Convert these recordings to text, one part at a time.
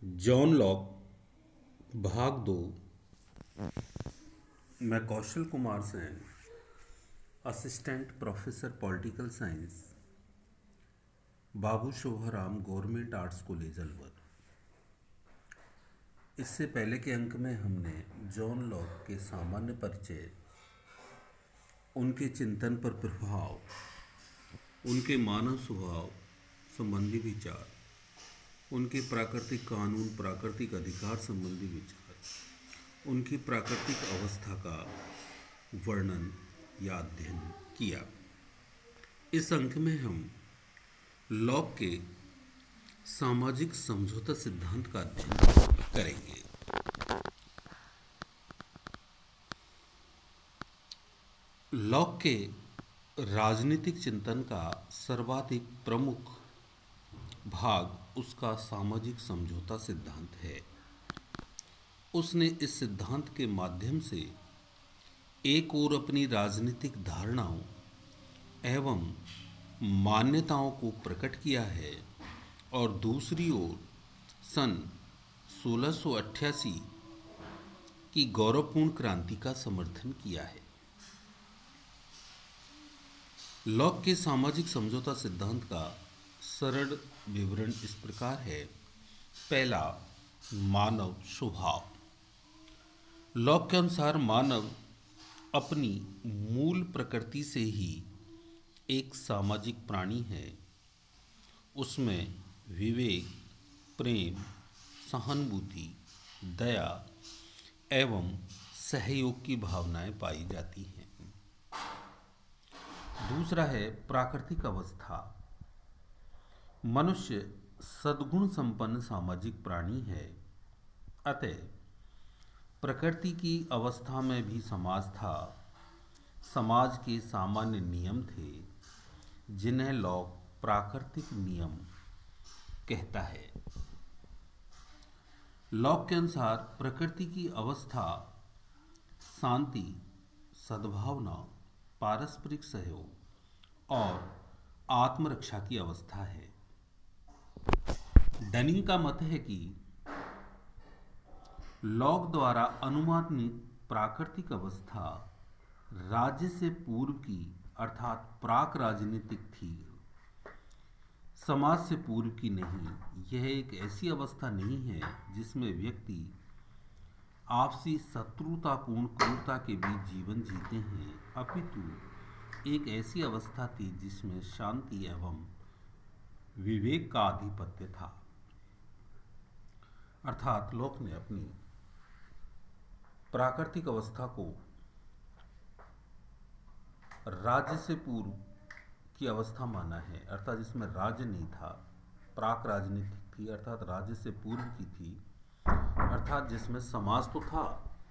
John Locke भाग 2। मैं Kaushal Kumar Sen, assistant professor political science, Babu Shobharam government arts college Alwar. इससे पहले के अंक में हमने जॉन लॉक के सामान्य परिचय, उनके चिंतन पर प्रभाव, उनके मानव स्वभाव संबंधी विचार, उनके प्राकृतिक कानून, प्राकृतिक अधिकार संबंधी विचार, उनकी प्राकृतिक अवस्था का वर्णन या अध्ययन किया। इस अंक में हम लॉक के सामाजिक समझौता सिद्धांत का अध्ययन करेंगे। लॉक के राजनीतिक चिंतन का सर्वाधिक प्रमुख भाग उसका सामाजिक समझौता सिद्धांत है। उसने इस सिद्धांत के माध्यम से एक ओर अपनी राजनीतिक धारणाओं एवं मान्यताओं को प्रकट किया है और दूसरी ओर सन 1688 की गौरवपूर्ण क्रांति का समर्थन किया है। लॉक के सामाजिक समझौता सिद्धांत का सरल विवरण इस प्रकार है। पहला, मानव स्वभाव। लॉक के अनुसार मानव अपनी मूल प्रकृति से ही एक सामाजिक प्राणी है। उसमें विवेक, प्रेम, सहानुभूति, दया एवं सहयोग की भावनाएं पाई जाती हैं। दूसरा है प्राकृतिक अवस्था। मनुष्य सद्गुण संपन्न सामाजिक प्राणी है। अतः प्रकृति की अवस्था में भी समाज था। समाज के सामान्य नियम थे जिन्हें लॉक प्राकृतिक नियम कहता है। लॉक के अनुसार प्रकृति की अवस्था शांति, सद्भावना, पारस्परिक सहयोग और आत्मरक्षा की अवस्था है। डनिंग का मत है कि लॉक द्वारा अनुमानित प्राकृतिक अवस्था राज्य से पूर्व की अर्थात प्राक राजनीतिक थी, समाज से पूर्व की नहीं। यह एक ऐसी अवस्था नहीं है जिसमें व्यक्ति आपसी शत्रुतापूर्ण क्रूरता के बीच जीवन जीते हैं, अपितु एक ऐसी अवस्था थी जिसमें शांति एवं विवेक का आधिपत्य था। अर्थात लॉक ने अपनी प्राकृतिक अवस्था को राज्य से पूर्व की अवस्था माना है, अर्थात जिसमें राज्य नहीं था, प्राक राजनीतिक थी अर्थात राज्य से पूर्व की थी, अर्थात जिसमें समाज तो था,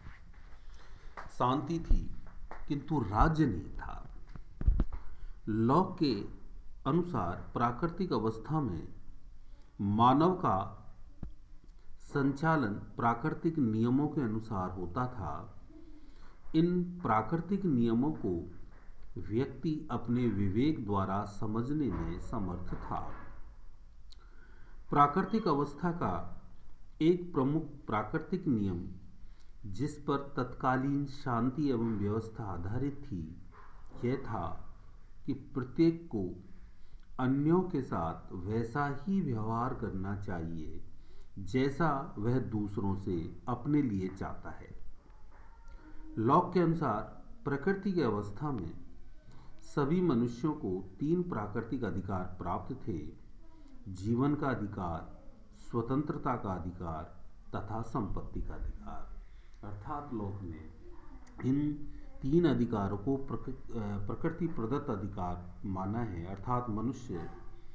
शांति थी, किंतु राज्य नहीं था। लॉक के अनुसार प्राकृतिक अवस्था में मानव का संचालन प्राकृतिक नियमों के अनुसार होता था। इन प्राकृतिक नियमों को व्यक्ति अपने विवेक द्वारा समझने में समर्थ था। प्राकृतिक अवस्था का एक प्रमुख प्राकृतिक नियम जिस पर तत्कालीन शांति एवं व्यवस्था आधारित थी, यह था कि प्रत्येक को अन्यों के साथ वैसा ही व्यवहार करना चाहिए जैसा वह दूसरों से अपने लिए चाहता है। लॉक के अनुसार प्रकृति की अवस्था में सभी मनुष्यों को 3 प्राकृतिक अधिकार प्राप्त थे: जीवन का अधिकार, स्वतंत्रता का अधिकार तथा संपत्ति का अधिकार। अर्थात लॉक ने इन 3 अधिकारों को प्रकृति प्रदत्त अधिकार माना है। अर्थात मनुष्य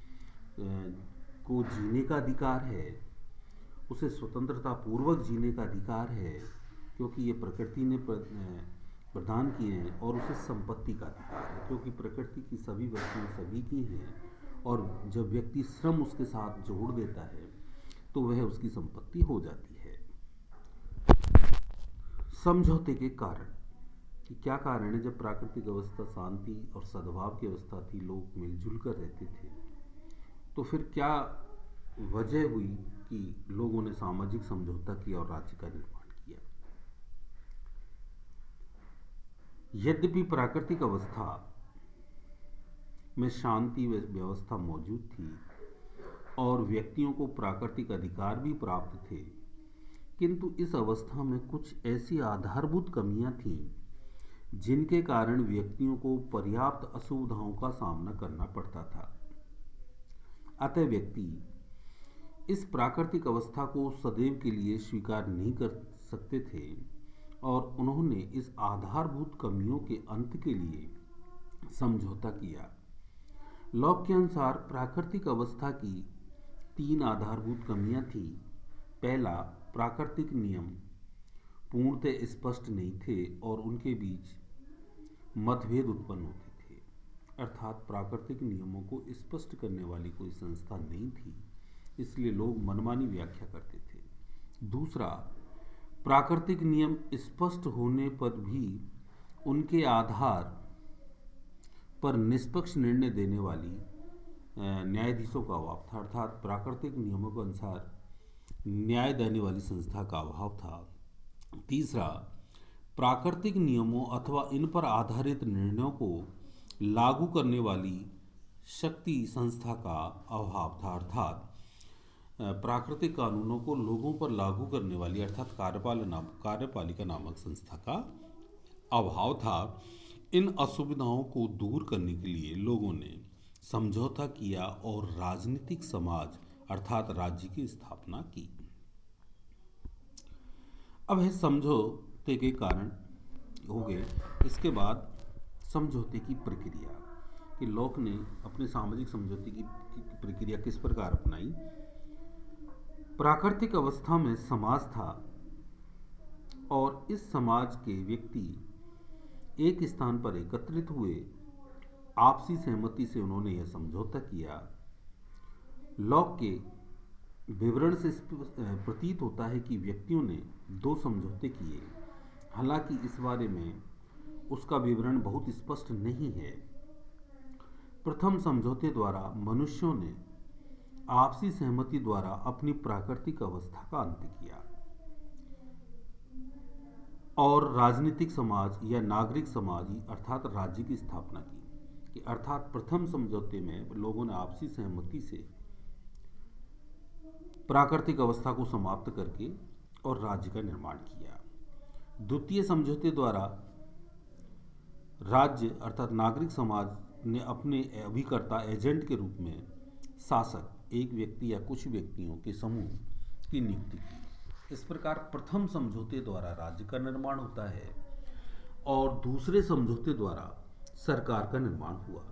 को जीने का अधिकार है, उसे स्वतंत्रता पूर्वक जीने का अधिकार है क्योंकि ये प्रकृति ने प्रदान किए हैं, और उसे संपत्ति का अधिकार है क्योंकि प्रकृति की सभी वस्तुएं सभी की हैं, और जब व्यक्ति श्रम उसके साथ जोड़ देता है तो वह उसकी संपत्ति हो जाती है। समझौते के कारण कि क्या कारण है। जब प्राकृतिक अवस्था शांति और सद्भाव की अवस्था थी, लोग मिलजुल कर रहते थे, तो फिर क्या वजह हुई कि लोगों ने सामाजिक समझौता किया और राज्य का निर्माण किया। यद्यपि प्राकृतिक अवस्था में शांति व्यवस्था मौजूद थी और व्यक्तियों को प्राकृतिक अधिकार भी प्राप्त थे, किंतु इस अवस्था में कुछ ऐसी आधारभूत कमियां थीं जिनके कारण व्यक्तियों को पर्याप्त असुविधाओं का सामना करना पड़ता था। अतः व्यक्ति इस प्राकृतिक अवस्था को सदैव के लिए स्वीकार नहीं कर सकते थे और उन्होंने इस आधारभूत कमियों के अंत के लिए समझौता किया। लॉक के अनुसार प्राकृतिक अवस्था की 3 आधारभूत कमियां थीं। पहला, प्राकृतिक नियम पूर्णतः स्पष्ट नहीं थे और उनके बीच मतभेद उत्पन्न होते थे, अर्थात प्राकृतिक नियमों को स्पष्ट करने वाली कोई संस्था नहीं थी, इसलिए लोग मनमानी व्याख्या करते थे। दूसरा, प्राकृतिक नियम स्पष्ट होने पर भी उनके आधार पर निष्पक्ष निर्णय देने वाली न्यायाधीशों का अभाव था, अर्थात प्राकृतिक नियमों के अनुसार न्याय देने वाली संस्था का अभाव था। तीसरा, प्राकृतिक नियमों अथवा इन पर आधारित निर्णयों को लागू करने वाली शक्ति संस्था का अभाव था, अर्थात प्राकृतिक कानूनों को लोगों पर लागू करने वाली अर्थात कार्यपालिका नामक संस्था का अभाव था। इन असुविधाओं को दूर करने के लिए लोगों ने समझौता किया और राजनीतिक समाज अर्थात राज्य की स्थापना की। अब है समझौते के कारण हो गए। इसके बाद समझौते की प्रक्रिया कि लॉक ने अपने सामाजिक समझौते की प्रक्रिया किस प्रकार अपनाई। प्राकृतिक अवस्था में समाज था और इस समाज के व्यक्ति एक स्थान पर एकत्रित हुए। आपसी सहमति से उन्होंने यह समझौता किया। लॉक के विवरण से प्रतीत होता है कि व्यक्तियों ने 2 समझौते किए, हालांकि इस बारे में उसका विवरण बहुत स्पष्ट नहीं है। प्रथम समझौते द्वारा मनुष्यों ने आपसी सहमति द्वारा अपनी प्राकृतिक अवस्था का अंत किया और राजनीतिक समाज या नागरिक समाज अर्थात राज्य की स्थापना की। अर्थात प्रथम समझौते में लोगों ने आपसी सहमति से प्राकृतिक अवस्था को समाप्त करके और राज्य का निर्माण किया। द्वितीय समझौते द्वारा राज्य अर्थात नागरिक समाज ने अपने अभिकर्ता एजेंट के रूप में शासक, एक व्यक्ति या कुछ व्यक्तियों के समूह की नियुक्ति की। इस प्रकार प्रथम समझौते द्वारा राज्य का निर्माण होता है और दूसरे समझौते द्वारा सरकार का निर्माण हुआ।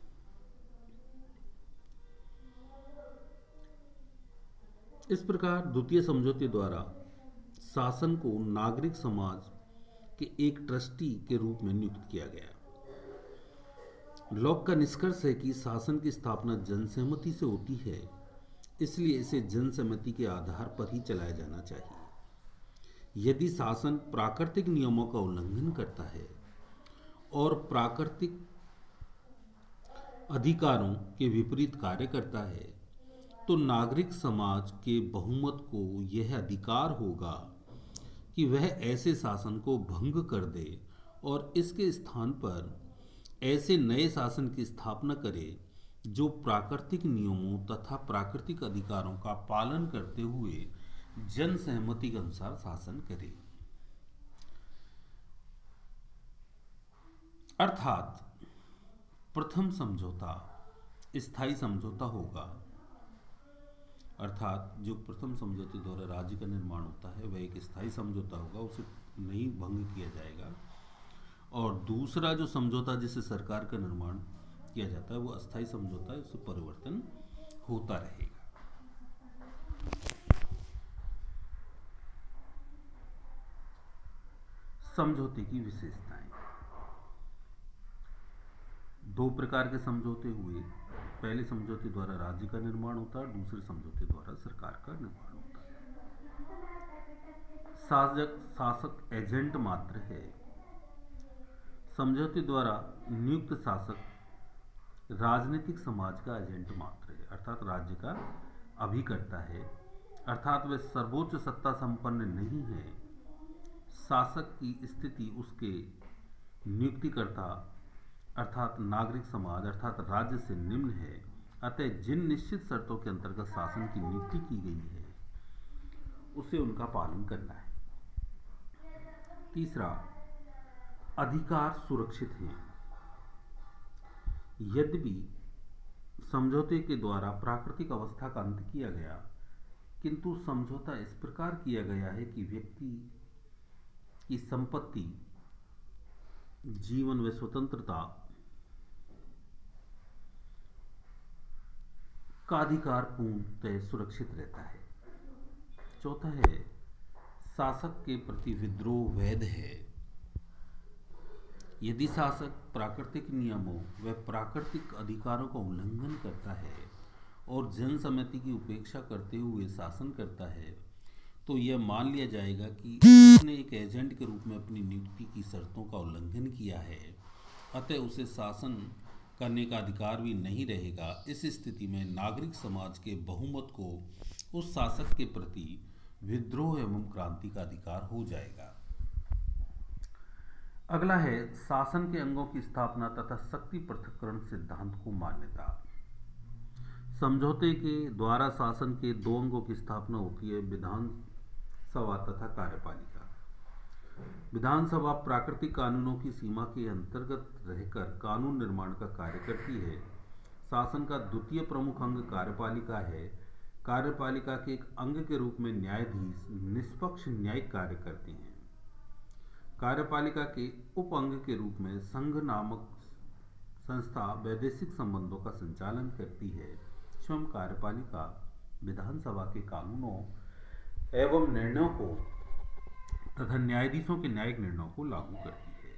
इस प्रकार द्वितीय समझौते द्वारा शासन को नागरिक समाज के एक ट्रस्टी के रूप में नियुक्त किया गया। लॉक का निष्कर्ष है कि शासन की स्थापना जनसहमति से होती है, इसलिए इसे जनसहमति के आधार पर ही चलाया जाना चाहिए। यदि शासन प्राकृतिक नियमों का उल्लंघन करता है और प्राकृतिक अधिकारों के विपरीत कार्य करता है, तो नागरिक समाज के बहुमत को यह अधिकार होगा कि वह ऐसे शासन को भंग कर दे और इसके स्थान पर ऐसे नए शासन की स्थापना करे जो प्राकृतिक नियमों तथा प्राकृतिक अधिकारों का पालन करते हुए जन सहमति के अनुसार शासन करे। अर्थात प्रथम समझौता स्थायी समझौता होगा, अर्थात जो प्रथम समझौते द्वारा राज्य का निर्माण होता है वह एक स्थायी समझौता होगा, उसे नहीं भंग किया जाएगा। और दूसरा जो समझौता जिससे सरकार का निर्माण किया जाता है वो अस्थायी समझौता है, उससे परिवर्तन होता रहेगा। समझौते की विशेषताएं। 2 प्रकार के समझौते हुए। पहले समझौते द्वारा राज्य का निर्माण होता है, दूसरे समझौते द्वारा सरकार का निर्माण होता है। शासक एजेंट मात्र है। समझौते द्वारा नियुक्त शासक राजनीतिक समाज का एजेंट मात्र है, अर्थात राज्य का अभिकर्ता है। अर्थात वे सर्वोच्च सत्ता संपन्न नहीं है। शासक की स्थिति उसके नियुक्तिकर्ता अर्थात नागरिक समाज अर्थात राज्य से निम्न है। अतः जिन निश्चित शर्तों के अंतर्गत शासन की नियुक्ति की गई है उसे उनका पालन करना है। तीसरा, अधिकार सुरक्षित हैं। यद्यपि समझौते के द्वारा प्राकृतिक अवस्था का अंत किया गया, किंतु समझौता इस प्रकार किया गया है कि व्यक्ति की संपत्ति, जीवन व स्वतंत्रता का अधिकार पूर्णतः सुरक्षित रहता है। चौथा है, शासक के प्रति विद्रोह वैध है। यदि शासक प्राकृतिक नियमों व प्राकृतिक अधिकारों का उल्लंघन करता है और जनसम्मति की उपेक्षा करते हुए शासन करता है तो यह मान लिया जाएगा कि उसने एक एजेंट के रूप में अपनी नियुक्ति की शर्तों का उल्लंघन किया है, अतः उसे शासन करने का अधिकार भी नहीं रहेगा। इस स्थिति में नागरिक समाज के बहुमत को उस शासक के प्रति विद्रोह एवं क्रांति का अधिकार हो जाएगा। अगला है, शासन के अंगों की स्थापना तथा शक्ति पृथक्करण सिद्धांत को मान्यता। समझौते के द्वारा शासन के दो अंगों की स्थापना होती है, विधानसभा तथा कार्यपालिका। विधानसभा प्राकृतिक कानूनों की सीमा के अंतर्गत रहकर कानून निर्माण का कार्य करती है। शासन का द्वितीय प्रमुख अंग कार्यपालिका है। कार्यपालिका के एक अंग के रूप में न्यायाधीश निष्पक्ष न्यायिक कार्य करते हैं। कार्यपालिका के उप अंग के रूप में संघ नामक संस्था वैदेशिक संबंधों का संचालन करती है। स्वयं कार्यपालिका विधानसभा के कानूनों एवं निर्णयों को तथा न्यायाधीशों के न्यायिक निर्णयों को लागू करती है।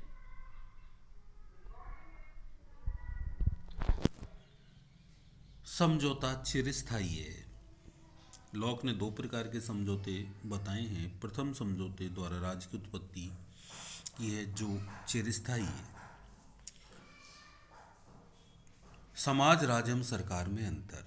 समझौता चिरस्थायी है। लॉक ने दो प्रकार के समझौते बताए हैं। प्रथम समझौते द्वारा राज्य की उत्पत्ति की है जो चिरस्थायी है। समाज, राज्य एवं सरकार में अंतर।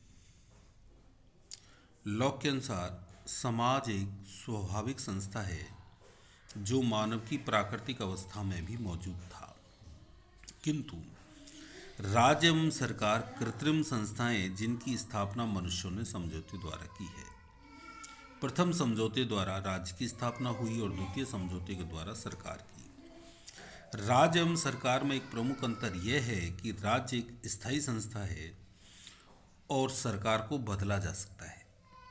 लॉक के अनुसार समाज एक स्वाभाविक संस्था है जो मानव की प्राकृतिक अवस्था में भी मौजूद था, किंतु राज्य एवं सरकार कृत्रिम संस्थाएं जिनकी स्थापना मनुष्यों ने समझौते द्वारा की है। प्रथम समझौते द्वारा राज्य की स्थापना हुई और द्वितीय समझौते के द्वारा सरकार की। राज्य एवं सरकार में एक प्रमुख अंतर यह है कि राज्य एक स्थायी संस्था है और सरकार को बदला जा सकता है।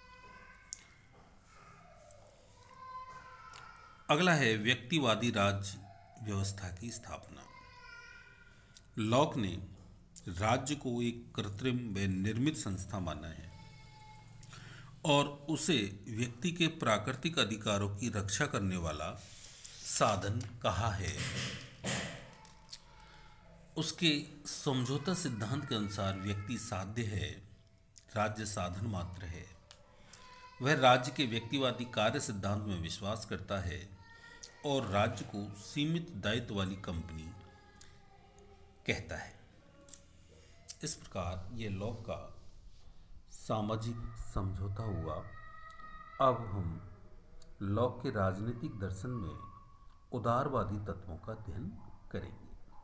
अगला है व्यक्तिवादी राज्य व्यवस्था की स्थापना। लॉक ने राज्य को एक कृत्रिम व निर्मित संस्था माना है और उसे व्यक्ति के प्राकृतिक अधिकारों की रक्षा करने वाला साधन कहा है। उसके समझौता सिद्धांत के अनुसार व्यक्ति साध्य है, राज्य साधन मात्र है। वह राज्य के व्यक्तिवादी कार्य सिद्धांत में विश्वास करता है और राज्य को सीमित दायित्व वाली कंपनी कहता है। इस प्रकार ये लॉक का सामाजिक समझौता हुआ। अब हम लॉक के राजनीतिक दर्शन में उदारवादी तत्वों का अध्ययन करेंगे।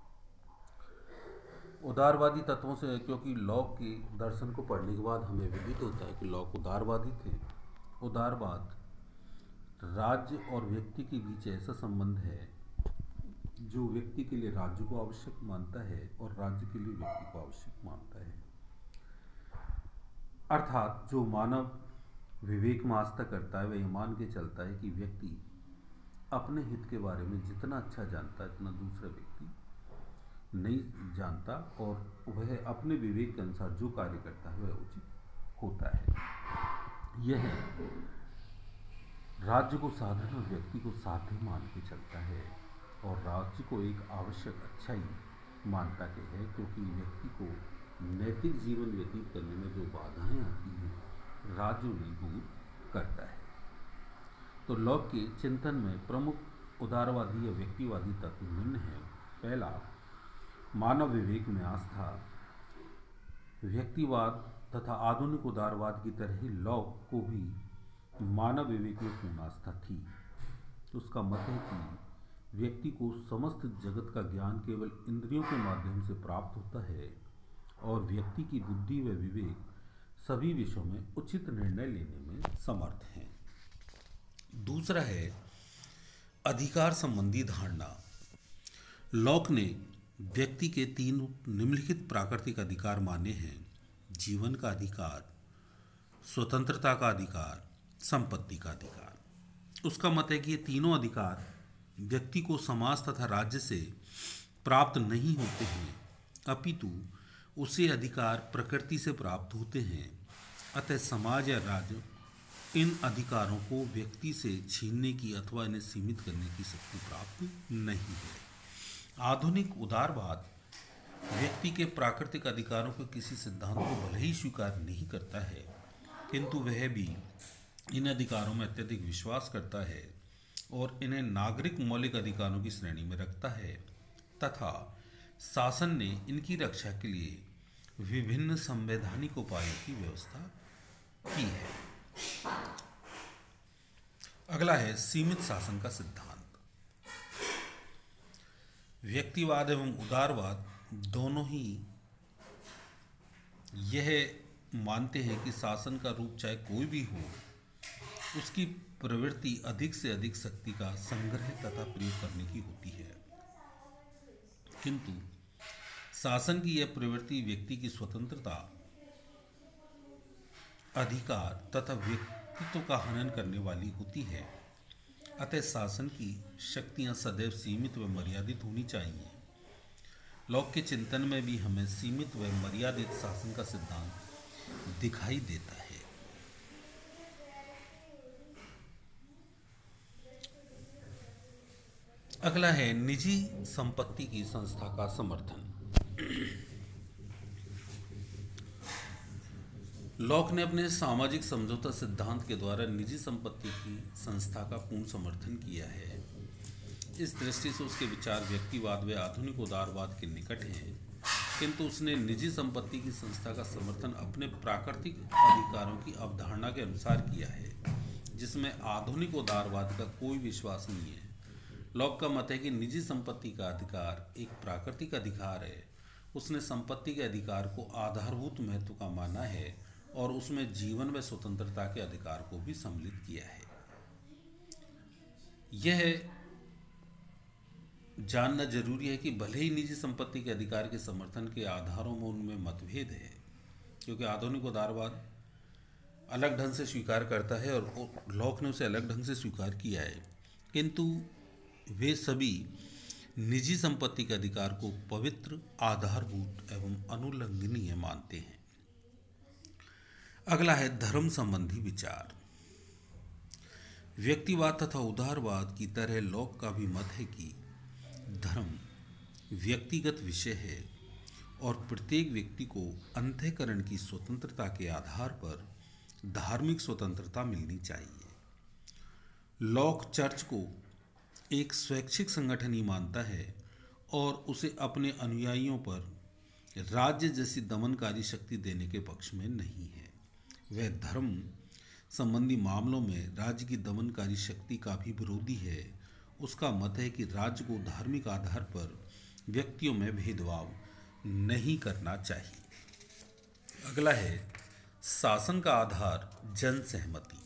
उदारवादी तत्वों से, क्योंकि लॉक के दर्शन को पढ़ने के बाद हमें विदित होता है कि लॉक उदारवादी थे। उदारवाद राज्य और व्यक्ति के बीच ऐसा संबंध है जो व्यक्ति के लिए राज्य को आवश्यक मानता है और राज्य के लिए व्यक्ति को आवश्यक मानता है। अर्थात जो मानव विवेक में आस्था करता है वह मान के चलता है कि व्यक्ति अपने हित के बारे में जितना अच्छा जानता है उतना दूसरा व्यक्ति नहीं जानता और वह अपने विवेक के अनुसार जो कार्य करता है वह उचित होता है। यह राज्य को साधन और व्यक्ति को साध्य मान के चलता है और राज्य को एक आवश्यक अच्छाई मानता है, क्योंकि व्यक्ति को नैतिक जीवन व्यतीत करने में जो बाधाएं आती हैं राज्य उन्हें दूर करता है। तो लॉक के चिंतन में प्रमुख उदारवादी या व्यक्तिवादी तत्व निम्न है। पहला, मानव विवेक में आस्था। व्यक्तिवाद तथा आधुनिक उदारवाद की तरह ही लॉक को भी मानव विवेक में पूर्ण आस्था थी। उसका मत है कि व्यक्ति को समस्त जगत का ज्ञान केवल इंद्रियों के माध्यम से प्राप्त होता है और व्यक्ति की बुद्धि व विवेक सभी विषयों में उचित निर्णय लेने में समर्थ हैं। दूसरा है अधिकार संबंधी धारणा। लॉक ने व्यक्ति के 3 निम्नलिखित प्राकृतिक अधिकार माने हैं: जीवन का अधिकार, स्वतंत्रता का अधिकार, संपत्ति का अधिकार। उसका मत है कि ये तीनों अधिकार व्यक्ति को समाज तथा राज्य से प्राप्त नहीं होते हैं, अपितु उसे अधिकार प्रकृति से प्राप्त होते हैं। अतः समाज या राज्य इन अधिकारों को व्यक्ति से छीनने की अथवा इन्हें सीमित करने की शक्ति प्राप्त नहीं है। आधुनिक उदारवाद व्यक्ति के प्राकृतिक अधिकारों के किसी सिद्धांत को भले ही स्वीकार नहीं करता है, किंतु वह भी इन अधिकारों में अत्यधिक विश्वास करता है और इन्हें नागरिक मौलिक अधिकारों की श्रेणी में रखता है तथा शासन ने इनकी रक्षा के लिए विभिन्न संवैधानिक उपायों की व्यवस्था की है। अगला है सीमित शासन का सिद्धांत। व्यक्तिवाद एवं उदारवाद दोनों ही यह मानते हैं कि शासन का रूप चाहे कोई भी हो, उसकी प्रवृत्ति अधिक से अधिक शक्ति का संग्रह तथा प्रयोग करने की होती है, किंतु शासन की यह प्रवृत्ति व्यक्ति की स्वतंत्रता, अधिकार तथा व्यक्तित्व का हनन करने वाली होती है। अतः शासन की शक्तियां सदैव सीमित व मर्यादित होनी चाहिए। लॉक के चिंतन में भी हमें सीमित व मर्यादित शासन का सिद्धांत दिखाई देता है। अगला है निजी संपत्ति की संस्था का समर्थन। लॉक ने अपने सामाजिक समझौता सिद्धांत के द्वारा निजी संपत्ति की संस्था का पूर्ण समर्थन किया है। इस दृष्टि से उसके विचार व्यक्तिवाद व आधुनिक उदारवाद के निकट हैं, किंतु उसने निजी संपत्ति की संस्था का समर्थन अपने प्राकृतिक अधिकारों की अवधारणा के अनुसार किया है, जिसमें आधुनिक उदारवाद का कोई विश्वास नहीं है। लॉक का मत है कि निजी संपत्ति का अधिकार एक प्राकृतिक अधिकार है। उसने संपत्ति के अधिकार को आधारभूत महत्व का माना है और उसमें जीवन व स्वतंत्रता के अधिकार को भी सम्मिलित किया है। यह जानना जरूरी है कि भले ही निजी संपत्ति के अधिकार के समर्थन के आधारों में उनमें मतभेद है, क्योंकि आधुनिक उदारवाद अलग ढंग से स्वीकार करता है और लॉक ने उसे अलग ढंग से स्वीकार किया है, किंतु वे सभी निजी संपत्ति के अधिकार को पवित्र, आधारभूत एवं अनुल्लंघनीय मानते हैं। अगला है धर्म संबंधी विचार। व्यक्तिवाद तथा उदारवाद की तरह लॉक का भी मत है कि धर्म व्यक्तिगत विषय है और प्रत्येक व्यक्ति को अंतःकरण की स्वतंत्रता के आधार पर धार्मिक स्वतंत्रता मिलनी चाहिए। लॉक चर्च को एक स्वैच्छिक संगठन ही मानता है और उसे अपने अनुयायियों पर राज्य जैसी दमनकारी शक्ति देने के पक्ष में नहीं है। वह धर्म संबंधी मामलों में राज्य की दमनकारी शक्ति का भी विरोधी है। उसका मत है कि राज्य को धार्मिक आधार पर व्यक्तियों में भेदभाव नहीं करना चाहिए। अगला है शासन का आधार जन सहमति।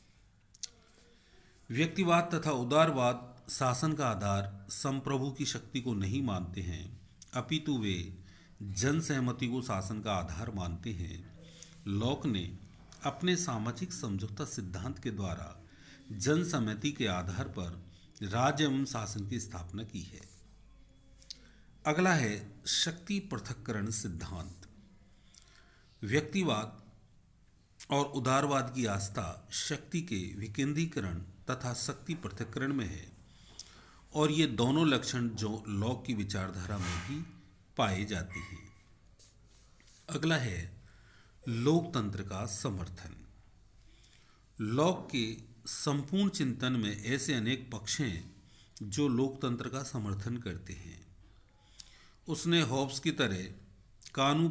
व्यक्तिवाद तथा उदारवाद शासन का आधार संप्रभु की शक्ति को नहीं मानते हैं, अपितु वे जन सहमति को शासन का आधार मानते हैं। लॉक ने अपने सामाजिक समझौता सिद्धांत के द्वारा जन सहमति के आधार पर राज्य एवं शासन की स्थापना की है। अगला है शक्ति पृथक्करण सिद्धांत। व्यक्तिवाद और उदारवाद की आस्था शक्ति के विकेंद्रीकरण तथा शक्ति पृथक्करण में है और ये दोनों लक्षण जो लॉक की विचारधारा में भी पाए जाते हैं। अगला है लोकतंत्र का समर्थन। लॉक के संपूर्ण चिंतन में ऐसे अनेक पक्ष हैं जो लोकतंत्र का समर्थन करते हैं। उसने हॉब्स की तरह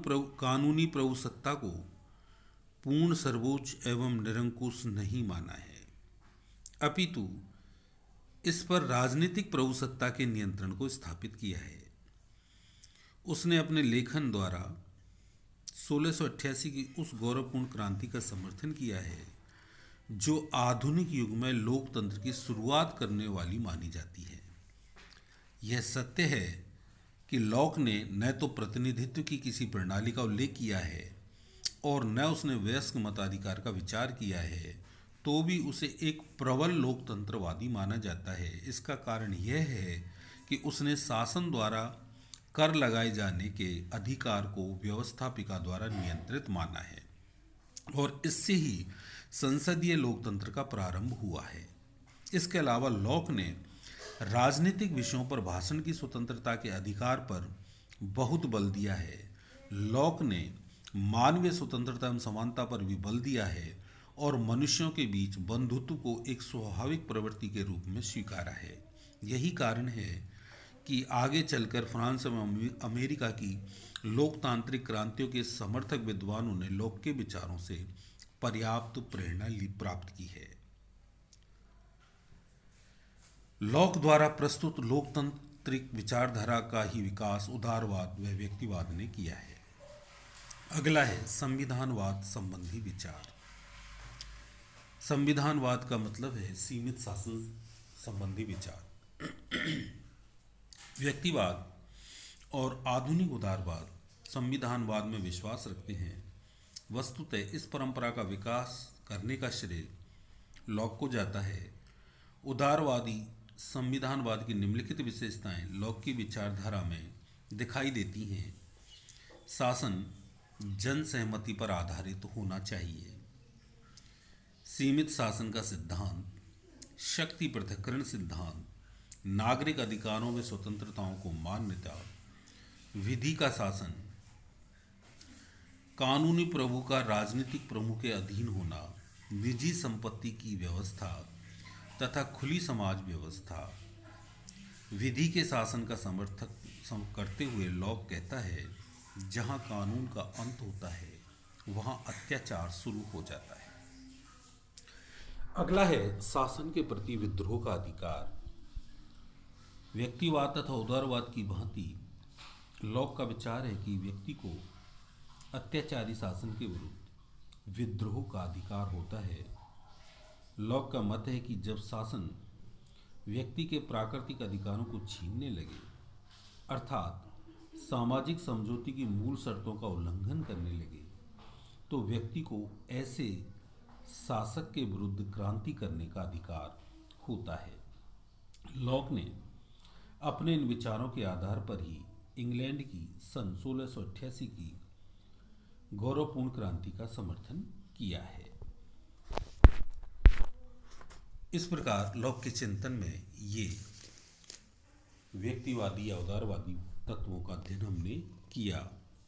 कानूनी प्रभुसत्ता को पूर्ण सर्वोच्च एवं निरंकुश नहीं माना है। अपितु इस पर राजनीतिक प्रभुसत्ता के नियंत्रण को स्थापित किया है। उसने अपने लेखन द्वारा 1688 की उस गौरवपूर्ण क्रांति का समर्थन किया है जो आधुनिक युग में लोकतंत्र की शुरुआत करने वाली मानी जाती है। यह सत्य है कि लॉक ने न तो प्रतिनिधित्व की किसी प्रणाली का उल्लेख किया है और न उसने वयस्क मताधिकार का विचार किया है, तो भी उसे एक प्रबल लोकतंत्रवादी माना जाता है। इसका कारण यह है कि उसने शासन द्वारा कर लगाए जाने के अधिकार को व्यवस्थापिका द्वारा नियंत्रित माना है और इससे ही संसदीय लोकतंत्र का प्रारंभ हुआ है। इसके अलावा लॉक ने राजनीतिक विषयों पर भाषण की स्वतंत्रता के अधिकार पर बहुत बल दिया है। लॉक ने मानवीय स्वतंत्रता एवं समानता पर भी बल दिया है और मनुष्यों के बीच बंधुत्व को एक स्वाभाविक प्रवृत्ति के रूप में स्वीकारा है। यही कारण है कि आगे चलकर फ्रांस एवं अमेरिका की लोकतांत्रिक क्रांतियों के समर्थक विद्वानों ने लॉक के विचारों से पर्याप्त प्रेरणा प्राप्त की है। लॉक द्वारा प्रस्तुत लोकतांत्रिक विचारधारा का ही विकास उदारवाद व व्यक्तिवाद ने किया है। अगला है संविधानवाद संबंधी विचार। संविधानवाद का मतलब है सीमित शासन संबंधी विचार। व्यक्तिवाद और आधुनिक उदारवाद संविधानवाद में विश्वास रखते हैं। वस्तुतः इस परंपरा का विकास करने का श्रेय लॉक को जाता है। उदारवादी संविधानवाद की निम्नलिखित विशेषताएं लॉक की विचारधारा में दिखाई देती हैं। शासन जन सहमति पर आधारित होना चाहिए। सीमित शासन का सिद्धांत, शक्ति पृथक्करण सिद्धांत, नागरिक अधिकारों व स्वतंत्रताओं को मान्यता, विधि का शासन, कानूनी प्रभु का राजनीतिक प्रभु के अधीन होना, निजी संपत्ति की व्यवस्था तथा खुली समाज व्यवस्था। विधि के शासन का समर्थक करते हुए लॉक कहता है, जहां कानून का अंत होता है वहां अत्याचार शुरू हो जाता है। अगला है शासन के प्रति विद्रोह का अधिकार। व्यक्तिवाद तथा उदारवाद की भांति लॉक का विचार है कि व्यक्ति को अत्याचारी शासन के विरुद्ध विद्रोह का अधिकार होता है। लॉक का मत है कि जब शासन व्यक्ति के प्राकृतिक अधिकारों को छीनने लगे, अर्थात सामाजिक समझौते की मूल शर्तों का उल्लंघन करने लगे, तो व्यक्ति को ऐसे शासक के विरुद्ध क्रांति करने का अधिकार होता है। लॉक ने अपने इन विचारों के आधार पर ही इंग्लैंड की सन 1688 की गौरवपूर्ण क्रांति का समर्थन किया है। इस प्रकार लॉक के चिंतन में ये व्यक्तिवादी या उदारवादी तत्वों का अध्ययन हमने किया।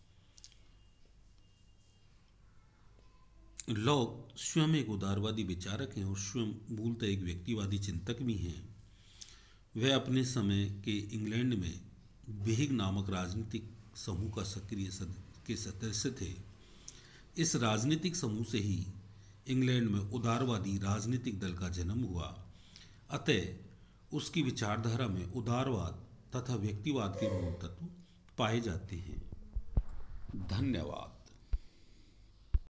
लॉक स्वयं एक उदारवादी विचारक हैं और स्वयं मूलतः एक व्यक्तिवादी चिंतक भी हैं। वह अपने समय के इंग्लैंड में बेहिग नामक राजनीतिक समूह का सक्रिय सदस्य थे। इस राजनीतिक समूह से ही इंग्लैंड में उदारवादी राजनीतिक दल का जन्म हुआ। अतः उसकी विचारधारा में उदारवाद तथा व्यक्तिवाद के मूल तत्व पाए जाते हैं। धन्यवाद।